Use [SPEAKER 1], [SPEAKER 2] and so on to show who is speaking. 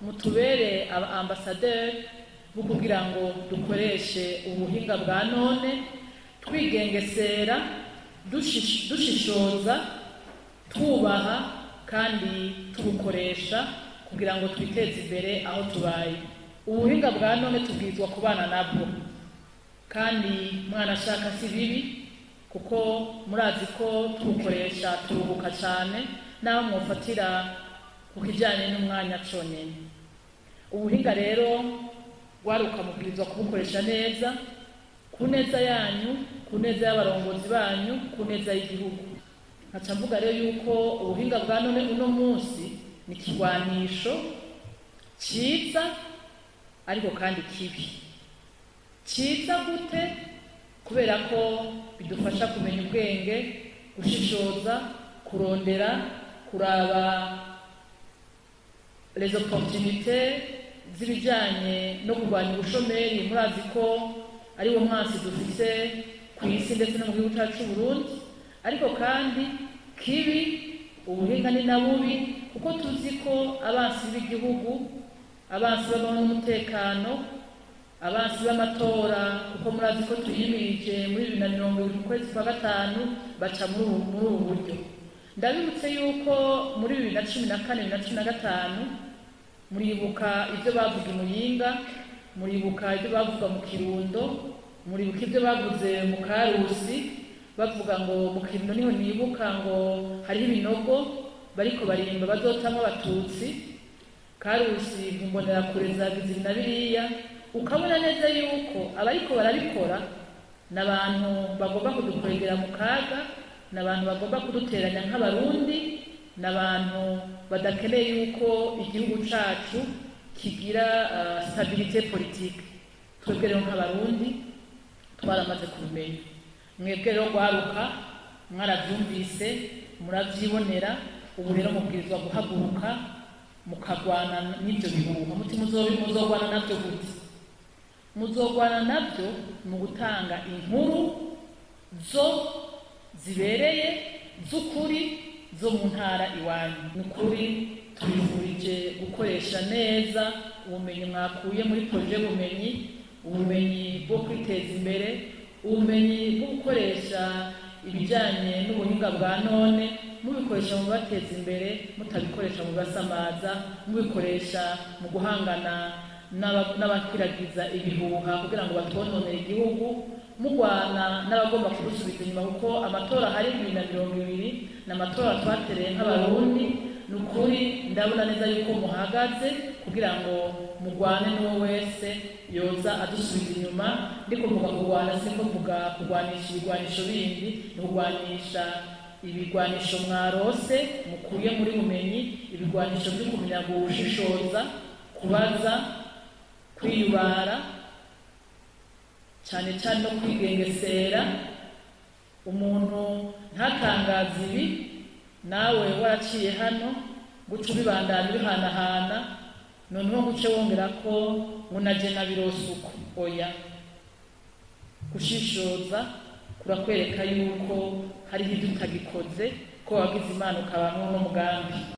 [SPEAKER 1] mutubere ambasaderi bo kugira ngo dukoreshe ubuhinga bwa none twigengesera dushishoza twubaha kandi tubukoresha kugira ngo twiteze imbere aho tubaye. Ubuhinga bwa none tubwirizwa kubana nabwo, kandi mwana ashaka si bibi kuko murazi ko tubukoresha turuhuka cyane naho mwofatira ku kijyanye n'umwanya cyonyine. Ubuhinga rero waruka mubwirizwa kubukoresha neza ku neza yanyu, ku neza y'abarongozi banyu, ku neza y'igihugu. Nkaca mvuga rero yuko ubuhinga bwa none uno munsi ni ikigwanisho cyiza ariko kandi kibi. Cyiza gute? Kubera ko bidufasha kumenya ubwenge, gushishoza, kurondera, kuraba les opportunités zibijanye no kurwanya ubushomeri. Murazi ko ari wo mwasi dufise ku isi ndetse no mu gihugu cyacu Burundi. Ariko kandi kibi, ubuhinga ni na bubi kuko tuzi ko abansi b'igihugu, abansi b'amahoro n'umutekano, abansi b'amatora, kuko murazi ko tuyimirije muri 2020 mu kwezi kwa gatanu baca muri ubu buryo. Ndabibutse yuko muri 2014-2015 muribuka ibyo bavuga i Muyinga, muribuka ibyo bavuga mu Kirundo, muribuka ibyo bavuze mu Karusi, bavuga ngo mu Kirundo niho nibuka ngo hariho ibinogo bariko barimba bazotamwa abatutsi. Karusi mbonera kure zagize na biriya, ukabona neza yuko abariko barabikora n'abantu bagomba kudukwegera mu kaga, n'abantu bagomba kuduteranya nk'abarundi, n'abantu badakeneye yuko igihugu cacu kigira stabilité politique. Twebwe rero nk'abarundi twaramaze kubimenya. Mwebwe rero gwaruka mwaravyumvise, muravyibonera. Ubu rero mubwirizwa guhaguruka mukagwana n'ibyo bihuha. Muti muzogwana navyo gute? Muzogwana navyo mu gutanga inkuru zo zibereye z'ukuri zo mu ntara iwanyu. Nukuri tubifurije gukoresha neza ubumenyi mwakuye muri projet bumenyi, ubumenyi bwo kwiteza imbere, ubumenyi bwo gukoresha ibijyanye n'ubuhinga bwa none, mubikoresha mu bateza imbere, mutabikoresha mu basamaza, mubikoresha mu guhangana n'abakwiragiza ibihuha kugira ngo batononere igihugu, mugwana n'abagomba kudusubiza inyuma kuko amatora hari 2020 n'amatora twatereye nk'abarundi. Nukuri ndabona neza yuko muhagaze kugira ngo mugwane n'uwo wese yoza adusubiza inyuma. Ndiko mvuga kurwana, siko mvuga kurwanisha ibigwanisho bindi, ni kurwanisha ibigwanisho mwarose mukuye muri bumenyi, ibigwanisho byo kumenya gushishoza, kubaza, kwiyubara, cyane cyane no kwigengesera. Umuntu ntatangaza ibi nawe waraciye hano guca ubibandanya bihanahana, noneho guce wongera ko munaje nabirosuko. Oya, gushishoza kurakwereka yuko hari ibyo utagikoze, ko wagize imana ukabamo n'umugambi.